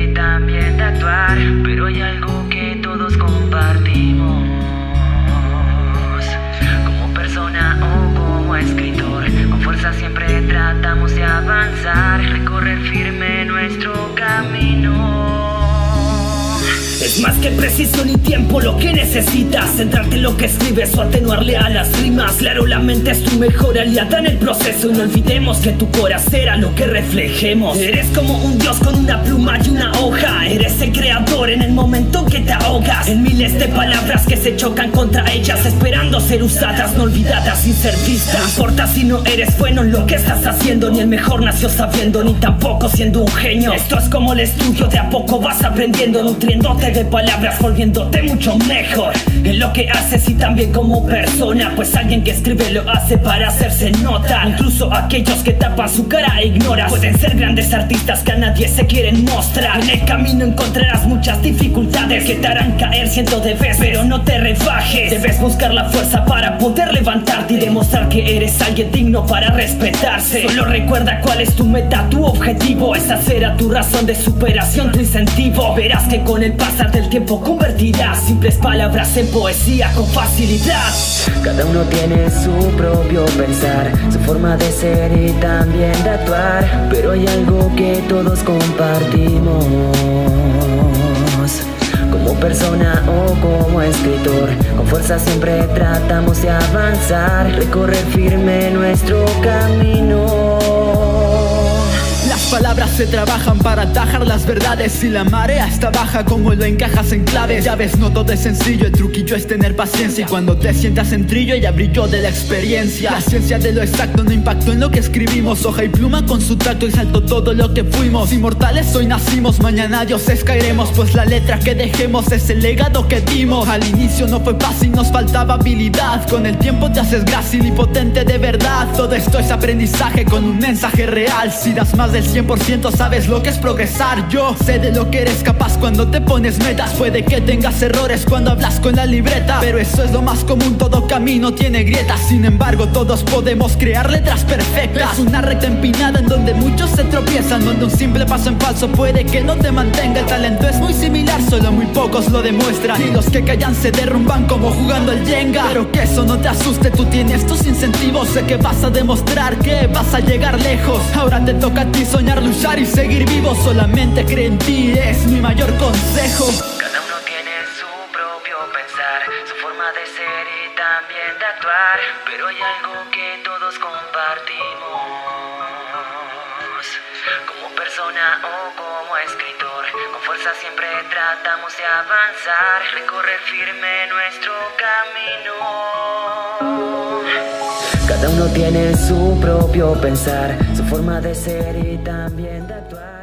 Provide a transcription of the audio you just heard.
y también de actuar, pero hay algo que todos compartimos. Como persona o como escritor, con fuerza siempre tratamos de avanzar, recorrer firme nuestro camino. Es más que precisión y tiempo lo que necesitas, centrarte en lo que escribes o atenuarle a las rimas. Claro, la mente es tu mejor aliada en el proceso, y no olvidemos que tu corazón será lo que reflejemos. Eres como un dios con una pluma y una hoja, eres el creador en el momento que te ahogas en miles de palabras que se chocan contra ellas, esperando ser usadas, no olvidadas, sin ser vistas. No importa si no eres bueno en lo que estás haciendo, ni el mejor nació sabiendo, ni tampoco siendo un genio. Esto es como el estudio, de a poco vas aprendiendo, nutriéndote de palabras, volviéndote mucho mejor en lo que haces y también como persona, pues alguien que escribe lo hace para hacerse nota. Incluso aquellos que tapan su cara e ignoras pueden ser grandes artistas que a nadie se quieren mostrar. En el camino encontrarás muchas dificultades que te harán caer cientos de veces, pero no te rebajes. Debes buscar la fuerza para poder levantarte y demostrar que eres alguien digno para respetarse. Solo recuerda cuál es tu meta, tu objetivo. Esa será tu razón de superación, tu incentivo. Verás que con el pasar del tiempo convertirás simples palabras en poesía con facilidad. Cada uno tiene su propio pensar, su forma de ser y también de actuar, pero hay algo que todos compartimos. Como persona o como escritor, con fuerza siempre tratamos de avanzar, recorrer firme nuestro camino. Las palabras se trabajan para atajar las verdades. Si la marea está baja, como lo encajas en claves. Ya ves, no todo es sencillo, el truquillo es tener paciencia. Y cuando te sientas en trillo, ella brilló de la experiencia. La ciencia de lo exacto no impactó en lo que escribimos. Hoja y pluma con su tacto exaltó todo lo que fuimos. Inmortales hoy nacimos, mañana dioses caeremos, pues la letra que dejemos es el legado que dimos. Al inicio no fue fácil, nos faltaba habilidad. Con el tiempo te haces grácil y potente de verdad. Todo esto es aprendizaje con un mensaje real. Si das más del 100% sabes lo que es progresar. Yo sé de lo que eres capaz cuando te pones metas. Puede que tengas errores cuando hablas con la libreta, pero eso es lo más común, todo camino tiene grietas. Sin embargo todos podemos crear letras perfectas. Es una recta empinada en donde muchos se tropiezan, donde un simple paso en falso puede que no te mantenga. El talento es muy similar, solo muy pocos lo demuestran, y los que callan se derrumban como jugando al Jenga. Pero que eso no te asuste, tú tienes tus incentivos. Sé que vas a demostrar que vas a llegar lejos. Ahora te toca a ti soñar, luchar y seguir vivo. Solamente cree en ti, es mi mayor consejo. Cada uno tiene su propio pensar, su forma de ser y también de actuar, pero hay algo que todos compartimos. Como persona o como escritor, con fuerza siempre tratamos de avanzar, recorrer firme nuestro camino. Cada uno tiene su propio pensar, su forma de ser y también de actuar.